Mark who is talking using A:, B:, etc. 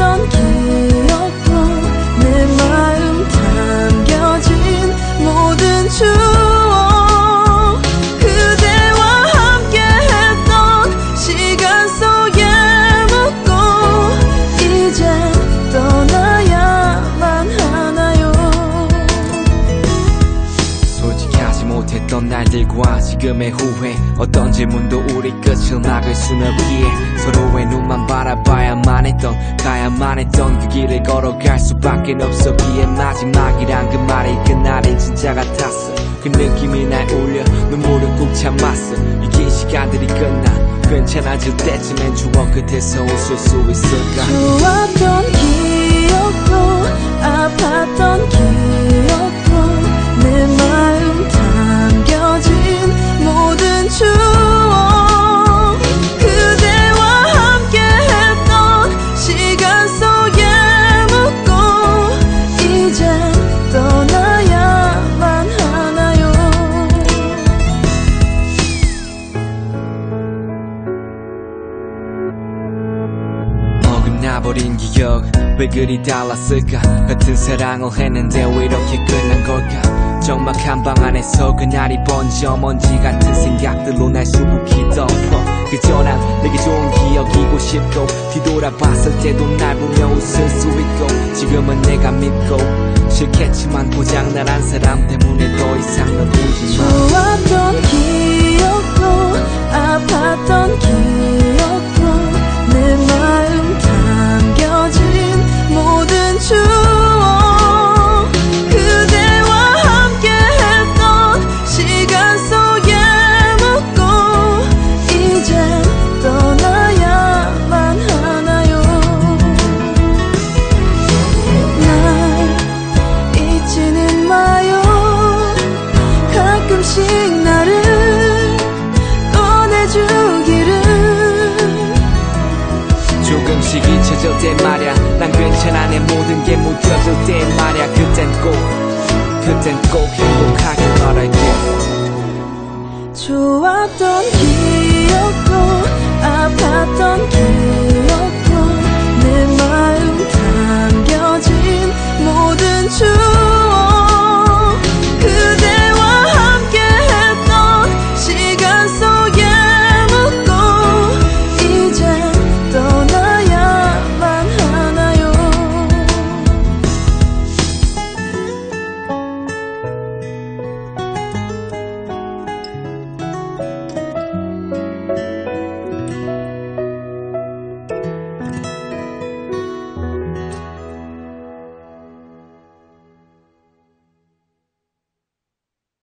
A: 아팠던 기억도 내 마음 담겨진 모든 추억 그대와 함께했던 시간 속에 묻고 이젠 떠나야만 하나요.
B: 솔직하지 못했던 날들과 지금의 후회 어떤 질문도 우리 끝을 막을 순 없기에 서로의 눈만 바라봐야만 했던 가야만 했던 그 길을 걸어갈 수밖에 없었기에 마지막이란 그 말이 그날엔 진짜 같았어. 그 느낌이 날 울려 눈물을 꾹 참았어. 이 긴 시간들이 끝나 괜찮아질 때쯤엔 추억 끝에서 웃을 수 있을까.
A: 좋았던 기억도 아팠던 기억도 내 마음 담겨진 모든 추억 그대와 함께했던 시간 속에 묻고 이젠 떠나야만 하나요.
B: 어긋나버린 기억 왜 그리 달랐을까. 같은 사랑을 했는데 왜 이렇게 끝난 걸까. 적막한 방 안에서 그날이 번져 먼지 같은 생각들로 날 수북히 덮어. 그저 난 내게 좋은 기억이고 싶고 뒤돌아봤을 때도 날 보며 웃을 수 있고 지금은 내가 믿고 싫겠지만 고장난 한 사람 때문에 더 이상 넌 울지 마.
A: 좋았던 기억도 아팠던 기억도 내 마음 담겨진 모든 추억 그대와 함께했던 시간 속에 묻고 이젠 떠나야만 하나요. 날 잊지는 마요. 가끔씩 나를 꺼내주기를.
B: 조금씩 잊혀질 때 말야 난 괜찮아. 내 모든 게 묻혀질 때 말야 그땐 꼭 행복하길 바랄게.
A: 좋았던 기억도 아팠던 기억